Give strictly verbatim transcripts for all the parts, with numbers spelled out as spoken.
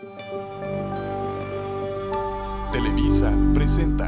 Televisa presenta.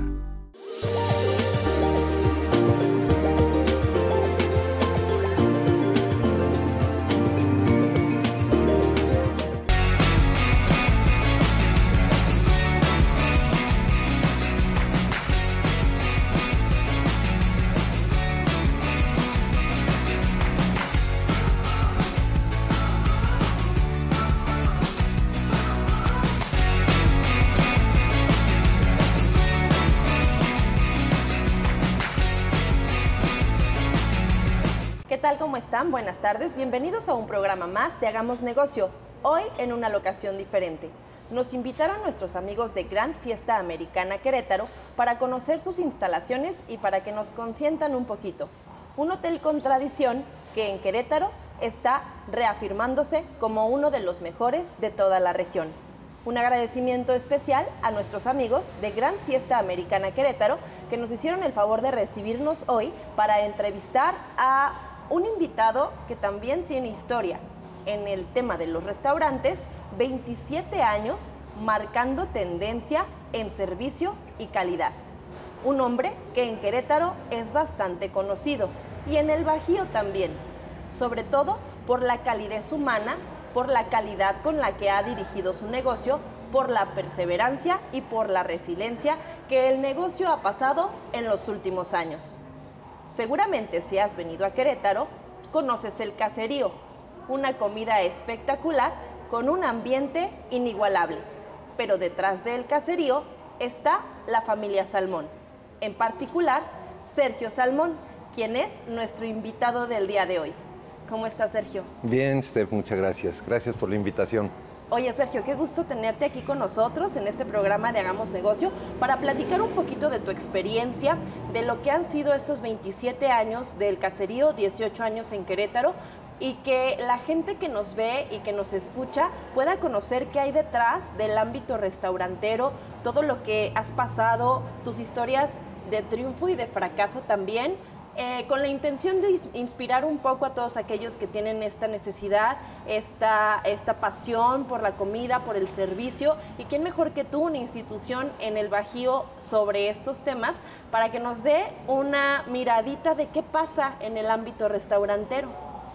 ¿Qué tal? ¿Cómo están? Buenas tardes. Bienvenidos a un programa más de Hagamos Negocio. Hoy en una locación diferente. Nos invitaron nuestros amigos de Gran Fiesta Americana Querétaro para conocer sus instalaciones y para que nos consientan un poquito. Un hotel con tradición que en Querétaro está reafirmándose como uno de los mejores de toda la región. Un agradecimiento especial a nuestros amigos de Gran Fiesta Americana Querétaro que nos hicieron el favor de recibirnos hoy para entrevistar a un invitado que también tiene historia en el tema de los restaurantes, veintisiete años marcando tendencia en servicio y calidad. Un hombre que en Querétaro es bastante conocido y en el Bajío también, sobre todo por la calidez humana, por la calidad con la que ha dirigido su negocio, por la perseverancia y por la resiliencia que el negocio ha pasado en los últimos años. Seguramente si has venido a Querétaro, conoces el Caserío, una comida espectacular con un ambiente inigualable. Pero detrás del Caserío está la familia Salmón, en particular Sergio Salmón, quien es nuestro invitado del día de hoy. ¿Cómo estás, Sergio? Bien, Steph, muchas gracias. Gracias por la invitación. Oye, Sergio, qué gusto tenerte aquí con nosotros en este programa de Hagamos Negocio para platicar un poquito de tu experiencia, de lo que han sido estos veintisiete años del Caserío, dieciocho años en Querétaro, y que la gente que nos ve y que nos escucha pueda conocer qué hay detrás del ámbito restaurantero, todo lo que has pasado, tus historias de triunfo y de fracaso también, Eh, con la intención de inspirar un poco a todos aquellos que tienen esta necesidad, esta, esta pasión por la comida, por el servicio, y quién mejor que tú, una institución en el Bajío sobre estos temas, para que nos dé una miradita de qué pasa en el ámbito restaurantero.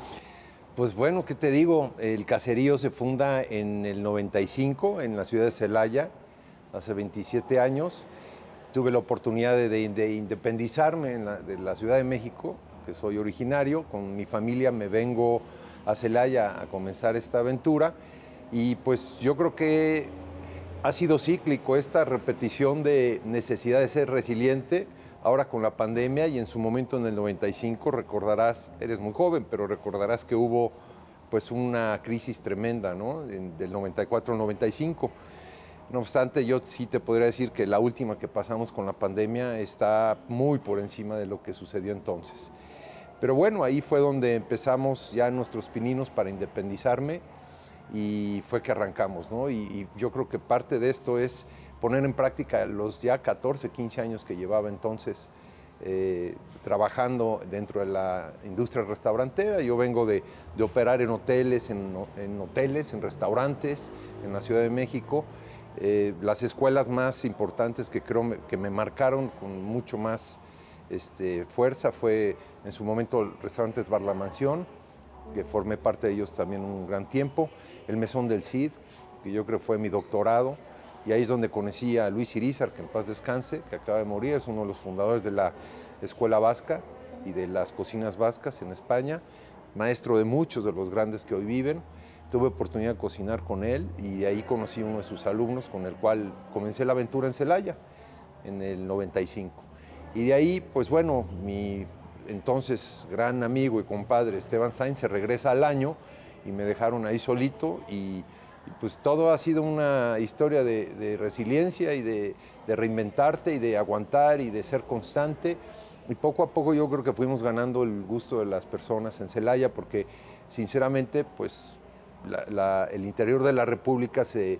Pues bueno, ¿qué te digo? El Caserío se funda en el noventa y cinco en la ciudad de Celaya, hace veintisiete años. Tuve la oportunidad de, de, de independizarme en la, de la Ciudad de México, que soy originario. Con mi familia me vengo a Celaya a comenzar esta aventura. Y pues yo creo que ha sido cíclico esta repetición de necesidad de ser resiliente, ahora con la pandemia, y en su momento en el noventa y cinco, recordarás, eres muy joven, pero recordarás que hubo pues una crisis tremenda, ¿no? En, del noventa y cuatro al noventa y cinco. No obstante, yo sí te podría decir que la última que pasamos con la pandemia está muy por encima de lo que sucedió entonces. Pero bueno, ahí fue donde empezamos ya nuestros pininos para independizarme y fue que arrancamos, ¿no? Y, y yo creo que parte de esto es poner en práctica los ya catorce, quince años que llevaba entonces eh, trabajando dentro de la industria restaurantera. Yo vengo de, de operar en hoteles, en, en hoteles, en restaurantes en la Ciudad de México. Eh, las escuelas más importantes que creo me, que me marcaron con mucho más este, fuerza fue en su momento el restaurante Bar La Mansión, que formé parte de ellos también un gran tiempo, el Mesón del Cid, que yo creo fue mi doctorado, y ahí es donde conocí a Luis Irízar, que en paz descanse, que acaba de morir, es uno de los fundadores de la Escuela Vasca y de las cocinas vascas en España, maestro de muchos de los grandes que hoy viven. Tuve oportunidad de cocinar con él y de ahí conocí a uno de sus alumnos con el cual comencé la aventura en Celaya en el noventa y cinco. Y de ahí, pues bueno, mi entonces gran amigo y compadre Esteban Sainz se regresa al año y me dejaron ahí solito y, y pues todo ha sido una historia de, de resiliencia y de, de reinventarte y de aguantar y de ser constante. Y poco a poco yo creo que fuimos ganando el gusto de las personas en Celaya porque sinceramente pues La, la, el interior de la República se,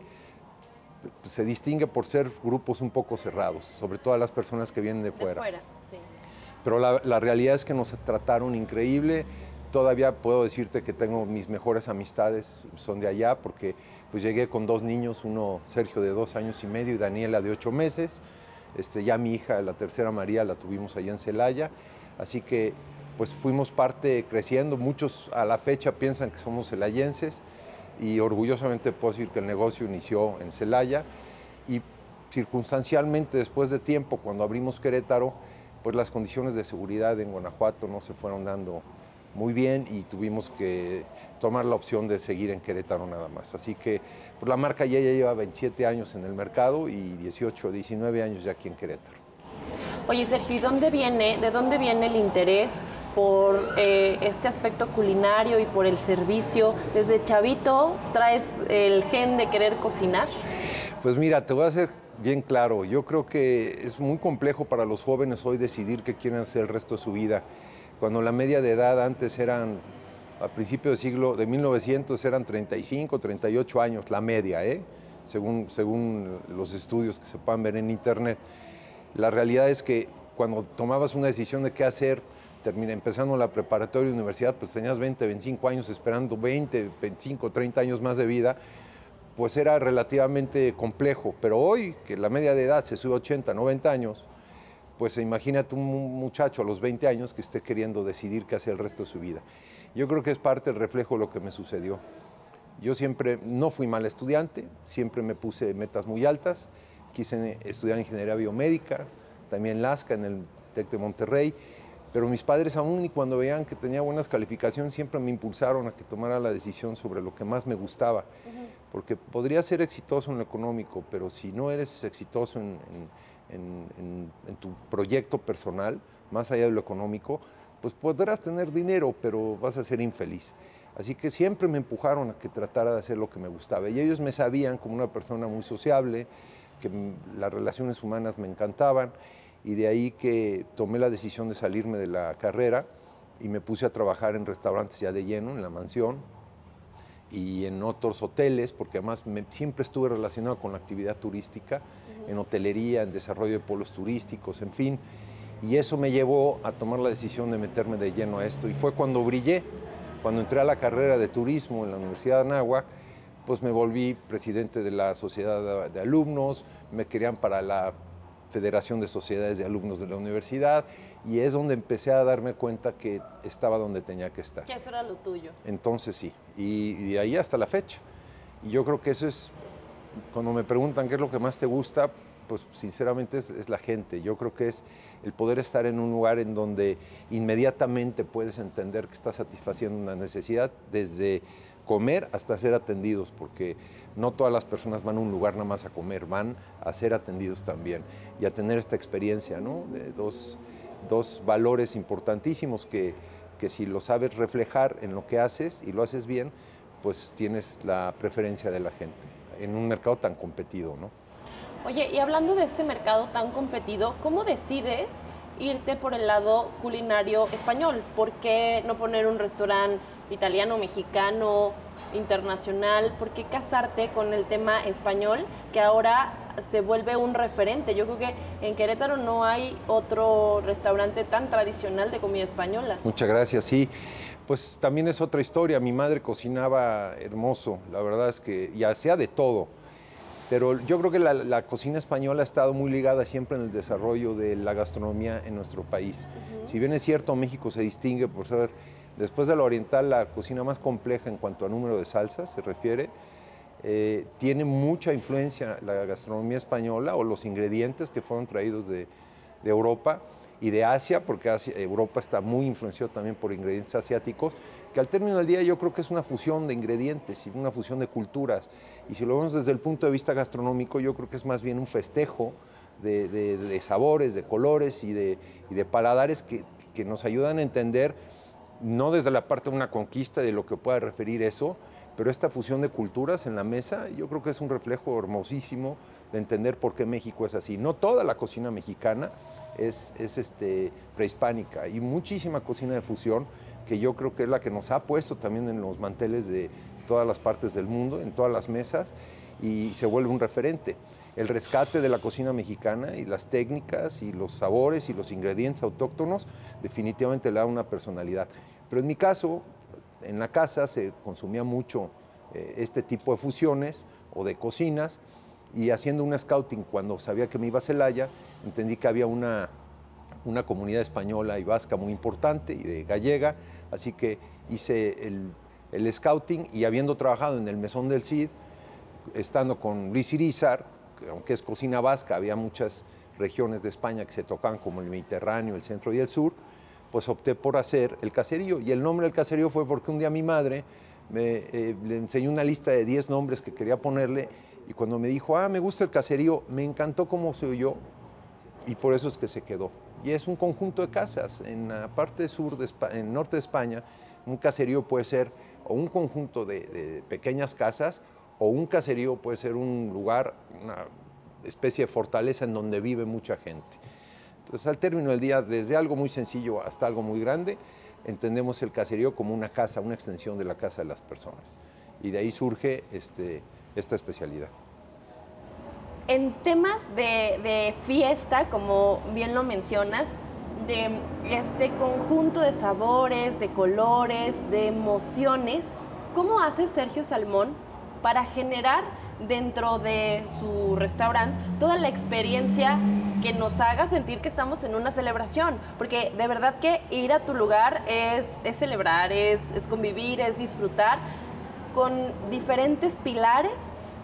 se distingue por ser grupos un poco cerrados, sobre todo a las personas que vienen de fuera. De fuera, sí. Pero la, la realidad es que nos trataron increíble, todavía puedo decirte que tengo mis mejores amistades, son de allá, porque pues llegué con dos niños, uno Sergio de dos años y medio y Daniela de ocho meses. Este, ya mi hija, la tercera María, la tuvimos allá en Celaya, así que pues fuimos parte creciendo. Muchos a la fecha piensan que somos celayenses y orgullosamente puedo decir que el negocio inició en Celaya y circunstancialmente después de tiempo, cuando abrimos Querétaro, pues las condiciones de seguridad en Guanajuato no se fueron dando muy bien y tuvimos que tomar la opción de seguir en Querétaro nada más. Así que pues la marca ya, ya lleva veintisiete años en el mercado y dieciocho, diecinueve años ya aquí en Querétaro. Oye, Sergio, ¿y dónde viene, de dónde viene el interés por eh, este aspecto culinario y por el servicio? ¿Desde chavito traes el gen de querer cocinar? Pues mira, te voy a hacer bien claro. Yo creo que es muy complejo para los jóvenes hoy decidir qué quieren hacer el resto de su vida. Cuando la media de edad antes eran, a principios del siglo de mil novecientos, eran treinta y cinco, treinta y ocho años, la media, ¿eh? según, según los estudios que se puedan ver en internet. La realidad es que cuando tomabas una decisión de qué hacer, termina, empezando la preparatoria y universidad, pues tenías veinte, veinticinco años esperando veinte, veinticinco, treinta años más de vida, pues era relativamente complejo. Pero hoy, que la media de edad se sube a ochenta, noventa años, pues imagínate un muchacho a los veinte años que esté queriendo decidir qué hacer el resto de su vida. Yo creo que es parte del reflejo de lo que me sucedió. Yo siempre no fui mal estudiante, siempre me puse metas muy altas. Quise estudiar ingeniería biomédica, también LASCA en el TEC de Monterrey, pero mis padres aún y cuando veían que tenía buenas calificaciones siempre me impulsaron a que tomara la decisión sobre lo que más me gustaba, uh-huh. porque podría ser exitoso en lo económico, pero si no eres exitoso en, en, en, en, en tu proyecto personal, más allá de lo económico, pues podrás tener dinero, pero vas a ser infeliz. Así que siempre me empujaron a que tratara de hacer lo que me gustaba y ellos me sabían como una persona muy sociable, que las relaciones humanas me encantaban y de ahí que tomé la decisión de salirme de la carrera y me puse a trabajar en restaurantes ya de lleno, en La Mansión y en otros hoteles, porque además me, siempre estuve relacionado con la actividad turística, uh-huh. en hotelería, en desarrollo de polos turísticos, en fin, y eso me llevó a tomar la decisión de meterme de lleno a esto y fue cuando brillé, cuando entré a la carrera de turismo en la Universidad de Anáhuac, pues me volví presidente de la sociedad de alumnos, me querían para la Federación de Sociedades de Alumnos de la universidad y es donde empecé a darme cuenta que estaba donde tenía que estar. Que eso era lo tuyo. Entonces sí, y, y de ahí hasta la fecha. Y yo creo que eso es, cuando me preguntan qué es lo que más te gusta, pues sinceramente es, es la gente. Yo creo que es el poder estar en un lugar en donde inmediatamente puedes entender que estás satisfaciendo una necesidad desde comer hasta ser atendidos, porque no todas las personas van a un lugar nada más a comer, van a ser atendidos también y a tener esta experiencia, ¿no? De dos, dos valores importantísimos que, que si lo sabes reflejar en lo que haces y lo haces bien, pues tienes la preferencia de la gente en un mercado tan competido, ¿no? Oye, y hablando de este mercado tan competido, ¿cómo decides irte por el lado culinario español? ¿Por qué no poner un restaurante italiano, mexicano, internacional? ¿Por qué casarte con el tema español que ahora se vuelve un referente? Yo creo que en Querétaro no hay otro restaurante tan tradicional de comida española. Muchas gracias, sí. Pues también es otra historia. Mi madre cocinaba hermoso, la verdad es que ya hacía de todo. Pero yo creo que la, la cocina española ha estado muy ligada siempre en el desarrollo de la gastronomía en nuestro país. Uh-huh. Si bien es cierto, México se distingue por ser, después de la oriental, la cocina más compleja en cuanto a número de salsas se refiere, eh, tiene mucha influencia la gastronomía española o los ingredientes que fueron traídos de, de Europa y de Asia, porque Asia, Europa está muy influenciado también por ingredientes asiáticos, que al término del día yo creo que es una fusión de ingredientes y una fusión de culturas. Y si lo vemos desde el punto de vista gastronómico, yo creo que es más bien un festejo de, de, de sabores, de colores y de, y de paladares que, que nos ayudan a entender, no desde la parte de una conquista de lo que pueda referir eso, pero esta fusión de culturas en la mesa, yo creo que es un reflejo hermosísimo de entender por qué México es así. No toda la cocina mexicana es, es este, prehispánica, y muchísima cocina de fusión que yo creo que es la que nos ha puesto también en los manteles de todas las partes del mundo, en todas las mesas, y se vuelve un referente. el rescate de la cocina mexicana y las técnicas y los sabores y los ingredientes autóctonos definitivamente le da una personalidad. Pero en mi caso, en la casa se consumía mucho eh, este tipo de fusiones o de cocinas, y haciendo un scouting cuando sabía que me iba a Celaya, entendí que había una, una comunidad española y vasca muy importante y de gallega, así que hice el, el scouting, y habiendo trabajado en el Mesón del Cid, estando con Luis Irízar, que aunque es cocina vasca, había muchas regiones de España que se tocaban, como el Mediterráneo, el centro y el sur, pues opté por hacer el caserío. Y el nombre del caserío fue porque un día mi madre me, eh, le enseñó una lista de diez nombres que quería ponerle, y cuando me dijo, ah, me gusta el caserío, me encantó cómo se oyó, y por eso es que se quedó. Y es un conjunto de casas. En la parte sur, de España, en el norte de España, un caserío puede ser o un conjunto de, de pequeñas casas, o un caserío puede ser un lugar, una especie de fortaleza en donde vive mucha gente. Entonces, al término del día, desde algo muy sencillo hasta algo muy grande, entendemos el caserío como una casa, una extensión de la casa de las personas. Y de ahí surge este, esta especialidad. En temas de, de fiesta, como bien lo mencionas, de este conjunto de sabores, de colores, de emociones, ¿cómo hace Sergio Salmón para generar dentro de su restaurante toda la experiencia que nos haga sentir que estamos en una celebración? Porque de verdad que ir a tu lugar es, es celebrar, es, es convivir, es disfrutar con diferentes pilares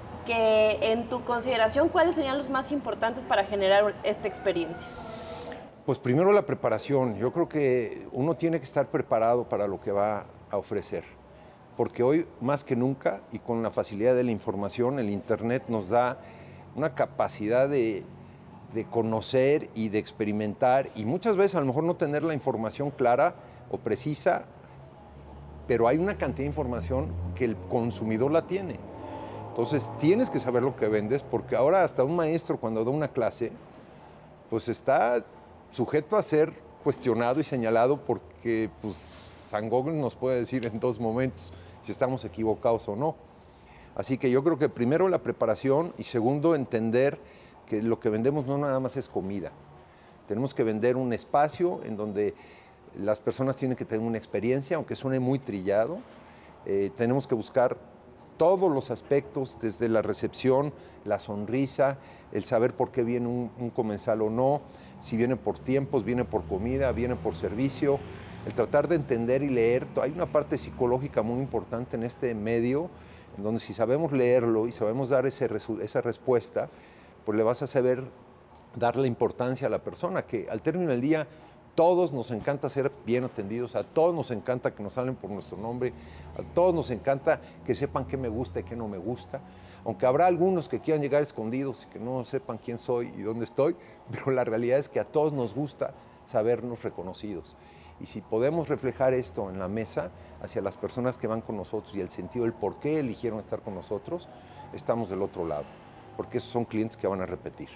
que, en tu consideración, ¿cuáles serían los más importantes para generar esta experiencia? Pues primero la preparación. Yo creo que uno tiene que estar preparado para lo que va a ofrecer, porque hoy más que nunca, y con la facilidad de la información, el Internet nos da una capacidad de, de conocer y de experimentar, y muchas veces a lo mejor no tener la información clara o precisa, pero hay una cantidad de información que el consumidor la tiene. Entonces tienes que saber lo que vendes, porque ahora hasta un maestro, cuando da una clase, pues está sujeto a ser cuestionado y señalado, porque pues San Google nos puede decir en dos momentos si estamos equivocados o no. Así que yo creo que primero la preparación, y segundo entender que lo que vendemos no nada más es comida. Tenemos que vender un espacio en donde las personas tienen que tener una experiencia, aunque suene muy trillado. Eh, tenemos que buscar todos los aspectos, desde la recepción, la sonrisa, el saber por qué viene un, un comensal o no, si viene por tiempos, viene por comida, viene por servicio, el tratar de entender y leer. Hay una parte psicológica muy importante en este medio, en donde si sabemos leerlo y sabemos dar ese, esa respuesta, pues le vas a saber dar la importancia a la persona, que al término del día todos nos encanta ser bien atendidos, a todos nos encanta que nos hablen por nuestro nombre, a todos nos encanta que sepan qué me gusta y qué no me gusta, aunque habrá algunos que quieran llegar escondidos y que no sepan quién soy y dónde estoy, pero la realidad es que a todos nos gusta sabernos reconocidos. Y si podemos reflejar esto en la mesa hacia las personas que van con nosotros y el sentido del por qué eligieron estar con nosotros, estamos del otro lado, porque esos son clientes que van a repetir.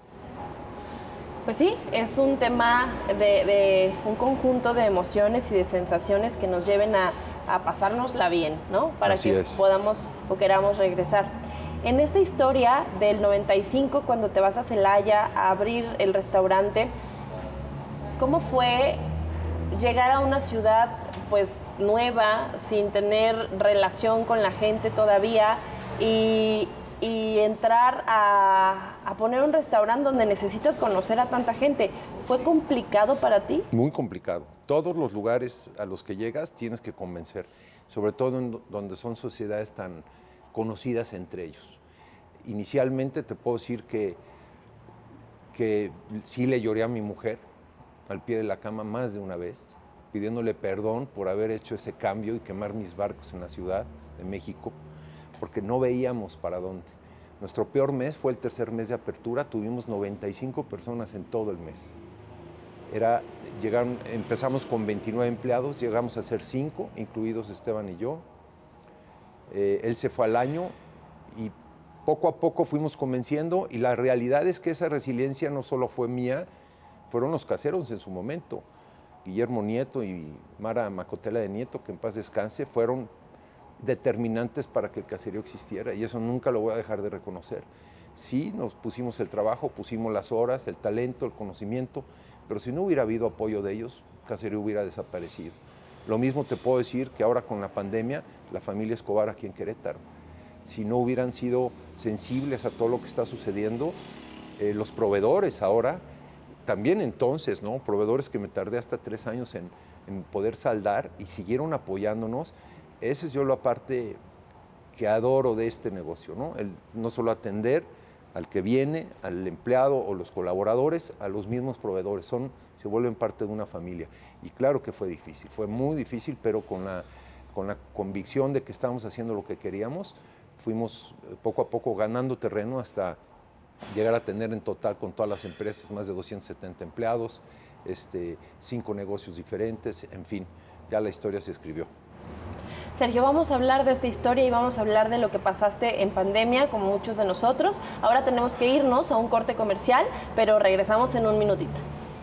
Pues sí, es un tema de, de un conjunto de emociones y de sensaciones que nos lleven a, a pasárnosla bien, ¿no? Para Así que es. podamos o queramos regresar. En esta historia del noventa y cinco, cuando te vas a Celaya a abrir el restaurante, ¿cómo fue llegar a una ciudad pues nueva, sin tener relación con la gente todavía, y, y entrar a, a poner un restaurante donde necesitas conocer a tanta gente? ¿Fue complicado para ti? Muy complicado. Todos los lugares a los que llegas tienes que convencer, sobre todo en donde son sociedades tan conocidas entre ellos. Inicialmente te puedo decir que, que sí le lloré a mi mujer al pie de la cama más de una vez, pidiéndole perdón por haber hecho ese cambio y quemar mis barcos en la Ciudad de México, porque no veíamos para dónde. Nuestro peor mes fue el tercer mes de apertura, tuvimos noventa y cinco personas en todo el mes. Era, llegaron, empezamos con veintinueve empleados, llegamos a ser cinco, incluidos Esteban y yo. Eh, él se fue al año y poco a poco fuimos convenciendo, y la realidad es que esa resiliencia no solo fue mía, fueron los caseros en su momento. Guillermo Nieto y Mara Macotela de Nieto, que en paz descanse, fueron determinantes para que el caserío existiera, y eso nunca lo voy a dejar de reconocer. Sí, nos pusimos el trabajo, pusimos las horas, el talento, el conocimiento, pero si no hubiera habido apoyo de ellos, el caserío hubiera desaparecido. Lo mismo te puedo decir que ahora con la pandemia, la familia Escobar aquí en Querétaro, si no hubieran sido sensibles a todo lo que está sucediendo, eh, los proveedores ahora, también entonces, ¿no? Proveedores que me tardé hasta tres años en, en poder saldar y siguieron apoyándonos. Esa es yo la parte que adoro de este negocio, ¿no? El no solo atender al que viene, al empleado o los colaboradores, a los mismos proveedores, son, se vuelven parte de una familia. Y claro que fue difícil, fue muy difícil, pero con la, con la convicción de que estábamos haciendo lo que queríamos, fuimos poco a poco ganando terreno hasta llegar a tener en total con todas las empresas más de doscientos setenta empleados, este, cinco negocios diferentes, en fin, ya la historia se escribió. Sergio, vamos a hablar de esta historia y vamos a hablar de lo que pasaste en pandemia, como muchos de nosotros. Ahora tenemos que irnos a un corte comercial, pero regresamos en un minutito.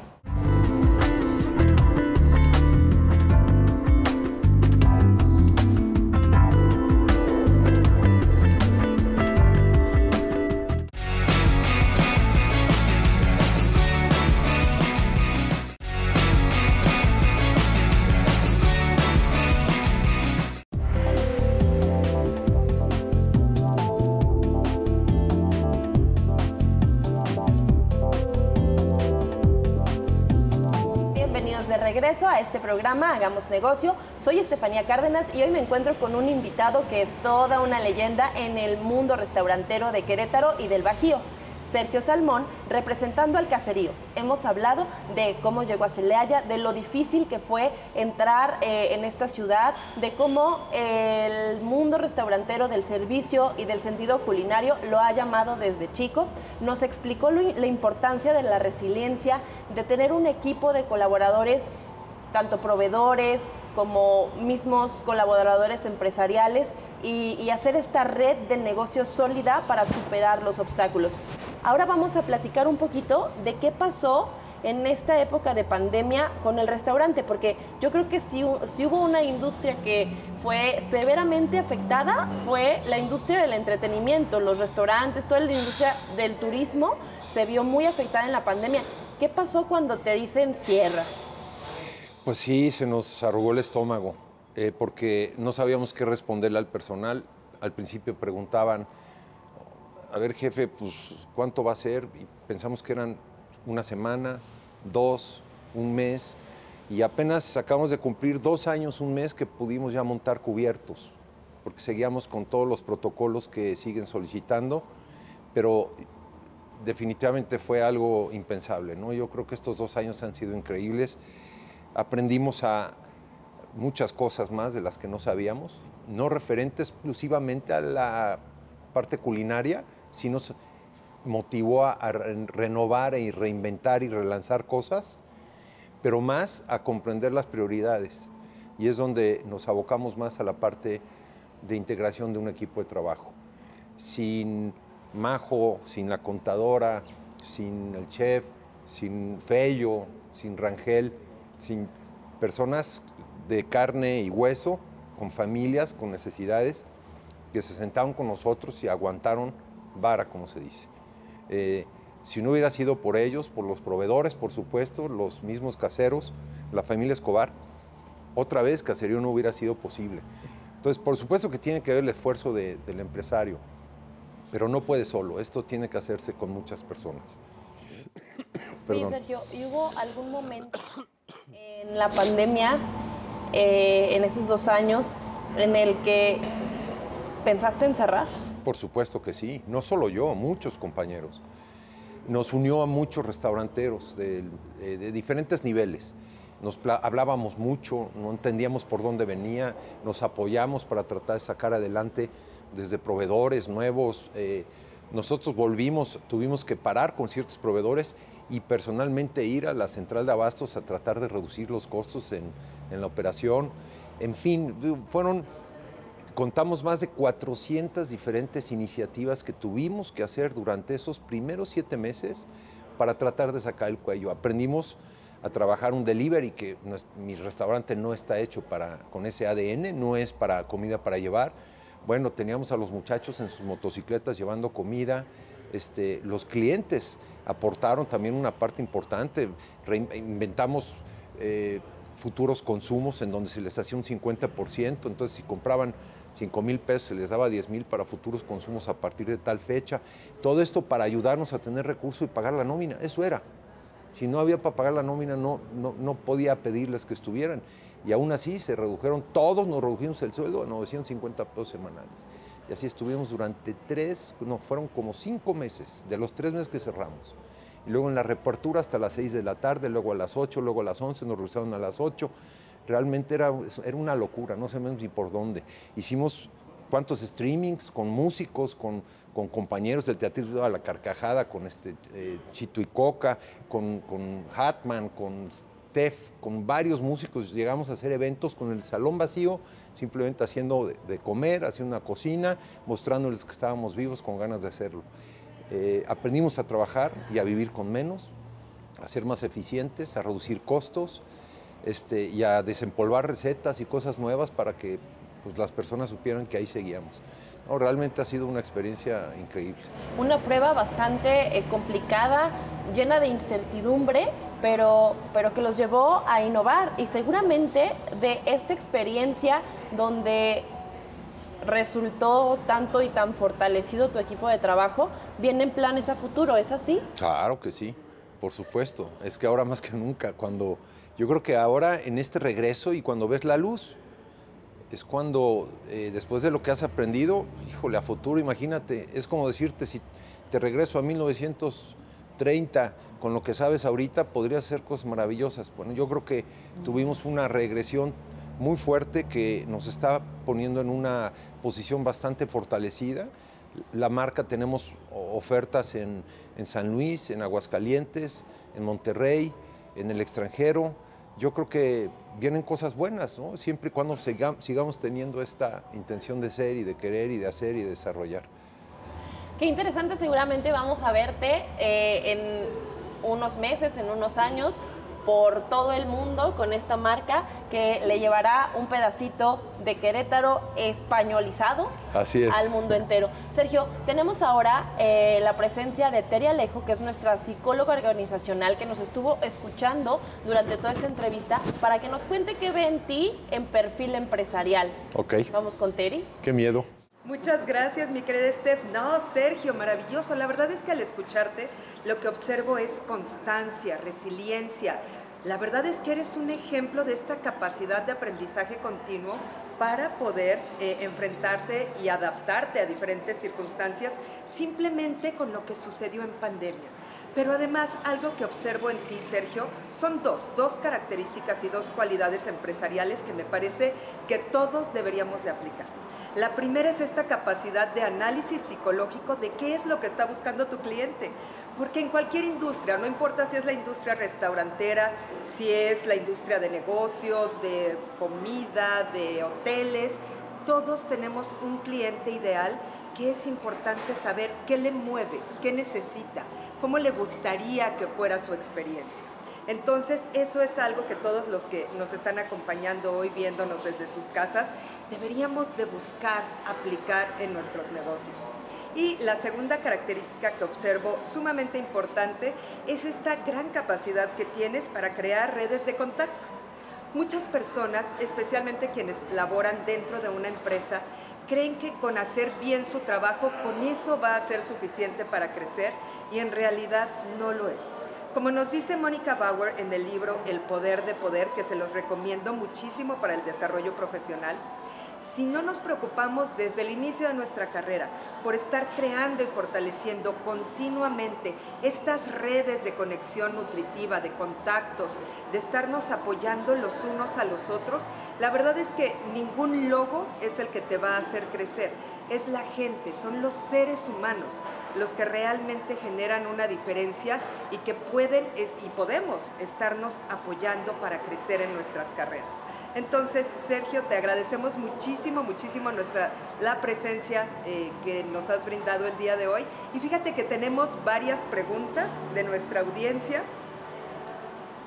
Regreso a este programa Hagamos Negocio. Soy Estefanía Cárdenas y hoy me encuentro con un invitado que es toda una leyenda en el mundo restaurantero de Querétaro y del Bajío, Sergio Salmón, representando al caserío. Hemos hablado de cómo llegó a Celaya, de lo difícil que fue entrar eh, en esta ciudad, de cómo el mundo restaurantero del servicio y del sentido culinario lo ha llamado desde chico. Nos explicó lo, la importancia de la resiliencia, de tener un equipo de colaboradores, tanto proveedores como mismos colaboradores empresariales, y, y hacer esta red de negocios sólida para superar los obstáculos. Ahora vamos a platicar un poquito de qué pasó en esta época de pandemia con el restaurante, porque yo creo que si, si hubo una industria que fue severamente afectada, fue la industria del entretenimiento, los restaurantes, toda la industria del turismo se vio muy afectada en la pandemia. ¿Qué pasó cuando te dicen cierra? Pues sí, se nos arrugó el estómago, eh, porque no sabíamos qué responderle al personal. Al principio preguntaban, a ver jefe, pues ¿cuánto va a ser? Y pensamos que eran una semana, dos, un mes, y apenas acabamos de cumplir dos años, un mes que pudimos ya montar cubiertos, porque seguíamos con todos los protocolos que siguen solicitando, pero definitivamente fue algo impensable, ¿no? Yo creo que estos dos años han sido increíbles. Aprendimos a muchas cosas más de las que no sabíamos, no referentes exclusivamente a la parte culinaria, sino motivó a, a renovar y reinventar y relanzar cosas, pero más a comprender las prioridades. Y es donde nos abocamos más a la parte de integración de un equipo de trabajo. Sin Majo, sin la contadora, sin el chef, sin Fello, sin Rangel, sin personas de carne y hueso, con familias, con necesidades, que se sentaron con nosotros y aguantaron vara, como se dice. Eh, si no hubiera sido por ellos, por los proveedores, por supuesto, los mismos caseros, la familia Escobar, otra vez Caserío no hubiera sido posible. Entonces, por supuesto que tiene que ver el esfuerzo de, del empresario, pero no puede solo, esto tiene que hacerse con muchas personas. Perdón. Sí, Sergio, ¿y hubo algún momento en la pandemia, eh, en esos dos años, en el que pensaste en cerrar? Por supuesto que sí, no solo yo, muchos compañeros. Nos unió a muchos restauranteros de, de, de diferentes niveles. Nos hablábamos mucho, no entendíamos por dónde venía, nos apoyamos para tratar de sacar adelante desde proveedores nuevos. Eh, nosotros volvimos, tuvimos que parar con ciertos proveedores y personalmente ir a la central de abastos a tratar de reducir los costos en, en la operación. En fin, fueron, contamos más de cuatrocientas diferentes iniciativas que tuvimos que hacer durante esos primeros siete meses para tratar de sacar el cuello. Aprendimos a trabajar un delivery, que no es, mi restaurante no está hecho para, con ese A D N, no es para comida para llevar. Bueno, teníamos a los muchachos en sus motocicletas llevando comida. Este, los clientes aportaron también una parte importante. Reinventamos eh, futuros consumos en donde se les hacía un cincuenta por ciento. Entonces, si compraban cinco mil pesos, se les daba diez mil para futuros consumos a partir de tal fecha. Todo esto para ayudarnos a tener recursos y pagar la nómina. Eso era. Si no había para pagar la nómina, no, no, no podía pedirles que estuvieran. Y aún así se redujeron, todos nos redujimos el sueldo a novecientos cincuenta pesos semanales. Y así estuvimos durante tres, no, fueron como cinco meses, de los tres meses que cerramos. Y luego en la reapertura hasta las seis de la tarde, luego a las ocho, luego a las once, nos regresaron a las ocho. Realmente era, era una locura, no sabemos ni por dónde. Hicimos cuántos streamings con músicos, con, con compañeros del Teatro a la Carcajada, con este, eh, Chito y Coca, con, con Hatman, con Tef, con varios músicos. Llegamos a hacer eventos con el salón vacío, simplemente haciendo de, de comer, haciendo una cocina, mostrándoles que estábamos vivos con ganas de hacerlo. Eh, aprendimos a trabajar y a vivir con menos, a ser más eficientes, a reducir costos este, y a desempolvar recetas y cosas nuevas para que pues, las personas supieran que ahí seguíamos. No, realmente ha sido una experiencia increíble. Una prueba bastante eh, complicada, llena de incertidumbre, pero, pero que los llevó a innovar. Y seguramente de esta experiencia donde resultó tanto y tan fortalecido tu equipo de trabajo, vienen planes a futuro, ¿es así? Claro que sí, por supuesto. Es que ahora más que nunca, cuando yo creo que ahora en este regreso y cuando ves la luz, es cuando eh, después de lo que has aprendido, híjole, a futuro, imagínate, es como decirte, si te regreso a mil novecientos treinta con lo que sabes ahorita, podrías hacer cosas maravillosas. Bueno, yo creo que tuvimos una regresión muy fuerte que nos está poniendo en una posición bastante fortalecida. La marca, tenemos ofertas en, en San Luis, en Aguascalientes, en Monterrey, en el extranjero. Yo creo que vienen cosas buenas, ¿no? Siempre y cuando sigamos, sigamos teniendo esta intención de ser y de querer y de hacer y de desarrollar. Qué interesante, seguramente vamos a verte eh, en unos meses, en unos años, por todo el mundo con esta marca que le llevará un pedacito de Querétaro españolizado. Así es. Al mundo entero. Sergio, tenemos ahora eh, la presencia de Tere Alejo, que es nuestra psicóloga organizacional, que nos estuvo escuchando durante toda esta entrevista para que nos cuente qué ve en ti en Perfil Empresarial. Ok. Vamos con Tere. Qué miedo. Muchas gracias, mi querida Steph. No, Sergio, maravilloso. La verdad es que al escucharte, lo que observo es constancia, resiliencia. La verdad es que eres un ejemplo de esta capacidad de aprendizaje continuo para poder eh, enfrentarte y adaptarte a diferentes circunstancias simplemente con lo que sucedió en pandemia. Pero además, algo que observo en ti, Sergio, son dos, dos características y dos cualidades empresariales que me parece que todos deberíamos de aplicar. La primera es esta capacidad de análisis psicológico de qué es lo que está buscando tu cliente. Porque en cualquier industria, no importa si es la industria restaurantera, si es la industria de negocios, de comida, de hoteles, todos tenemos un cliente ideal que es importante saber qué le mueve, qué necesita, cómo le gustaría que fuera su experiencia. Entonces, eso es algo que todos los que nos están acompañando hoy, viéndonos desde sus casas, deberíamos de buscar aplicar en nuestros negocios. Y la segunda característica que observo sumamente importante es esta gran capacidad que tienes para crear redes de contactos. Muchas personas, especialmente quienes laboran dentro de una empresa, creen que con hacer bien su trabajo, con eso va a ser suficiente para crecer y en realidad no lo es. Como nos dice Mónica Bauer en el libro El Poder de Poder, que se los recomiendo muchísimo para el desarrollo profesional, si no nos preocupamos desde el inicio de nuestra carrera por estar creando y fortaleciendo continuamente estas redes de conexión nutritiva, de contactos, de estarnos apoyando los unos a los otros, la verdad es que ningún logo es el que te va a hacer crecer. Es la gente, son los seres humanos los que realmente generan una diferencia y que pueden y podemos estarnos apoyando para crecer en nuestras carreras. Entonces, Sergio, te agradecemos muchísimo, muchísimo nuestra, la presencia eh, que nos has brindado el día de hoy. Y fíjate que tenemos varias preguntas de nuestra audiencia.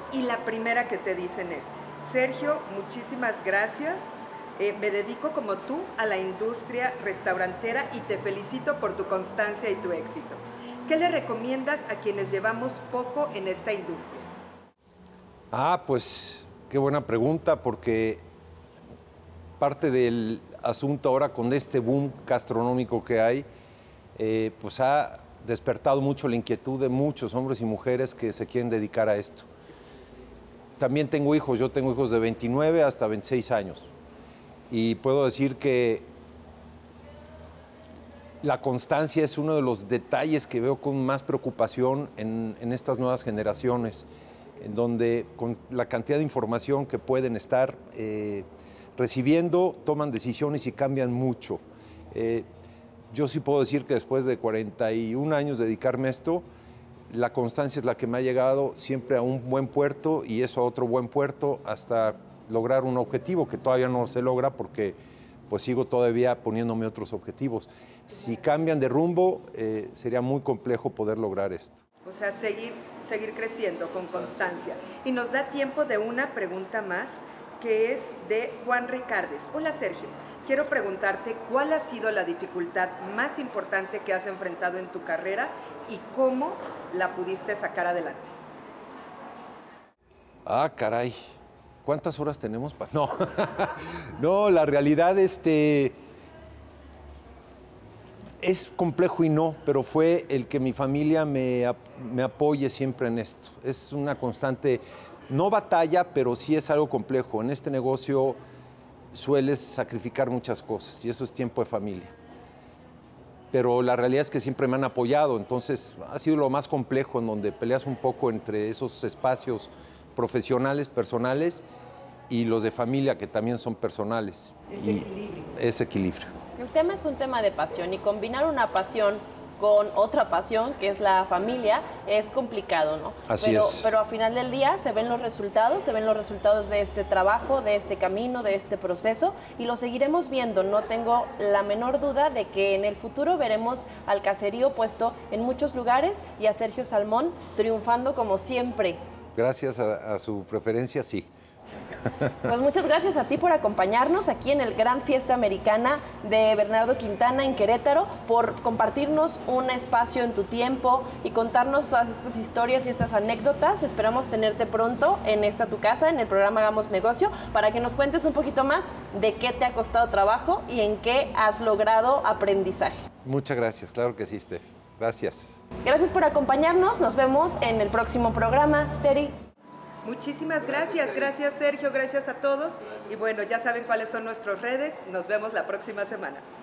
y la primera que te dicen es, Sergio, muchísimas gracias, eh, me dedico como tú a la industria restaurantera y te felicito por tu constancia y tu éxito. ¿Qué le recomiendas a quienes llevamos poco en esta industria? Ah, pues qué buena pregunta, porque parte del asunto ahora con este boom gastronómico que hay, eh, pues ha despertado mucho la inquietud de muchos hombres y mujeres que se quieren dedicar a esto. También tengo hijos, yo tengo hijos de veintinueve hasta veintiséis años y puedo decir que la constancia es uno de los detalles que veo con más preocupación en, en estas nuevas generaciones, en donde con la cantidad de información que pueden estar eh, recibiendo, toman decisiones y cambian mucho. Eh, yo sí puedo decir que después de cuarenta y un años de dedicarme a esto, la constancia es la que me ha llegado siempre a un buen puerto y eso a otro buen puerto hasta lograr un objetivo que todavía no se logra porque pues sigo todavía poniéndome otros objetivos. Si cambian de rumbo, eh, sería muy complejo poder lograr esto. O sea, seguir, seguir creciendo con constancia. Y nos da tiempo de una pregunta más, que es de Juan Ricardes. Hola Sergio, quiero preguntarte cuál ha sido la dificultad más importante que has enfrentado en tu carrera y cómo la pudiste sacar adelante. Ah, caray. ¿Cuántas horas tenemos? Pa no, no, la realidad este, es complejo y no, pero fue el que mi familia me, me apoye siempre en esto. Es una constante, no batalla, pero sí es algo complejo. En este negocio sueles sacrificar muchas cosas y eso es tiempo de familia. Pero la realidad es que siempre me han apoyado, entonces ha sido lo más complejo en donde peleas un poco entre esos espacios profesionales, personales, y los de familia, que también son personales. Ese equilibrio. Ese equilibrio. El tema es un tema de pasión y combinar una pasión con otra pasión, que es la familia, es complicado, ¿no? Así pero, es. Pero al final del día se ven los resultados, se ven los resultados de este trabajo, de este camino, de este proceso, y lo seguiremos viendo. No tengo la menor duda de que en el futuro veremos al Caserío puesto en muchos lugares y a Sergio Salmón triunfando como siempre. Gracias a, a su preferencia, sí. Pues muchas gracias a ti por acompañarnos aquí en el Gran Fiesta Americana de Bernardo Quintana en Querétaro, por compartirnos un espacio en tu tiempo y contarnos todas estas historias y estas anécdotas. Esperamos tenerte pronto en esta tu casa, en el programa Hagamos Negocio, para que nos cuentes un poquito más de qué te ha costado trabajo y en qué has logrado aprendizaje. Muchas gracias, claro que sí, Steph. Gracias. Gracias por acompañarnos, nos vemos en el próximo programa. Terry. Muchísimas gracias, gracias Sergio, gracias a todos. Y bueno, ya saben cuáles son nuestras redes. Nos vemos la próxima semana.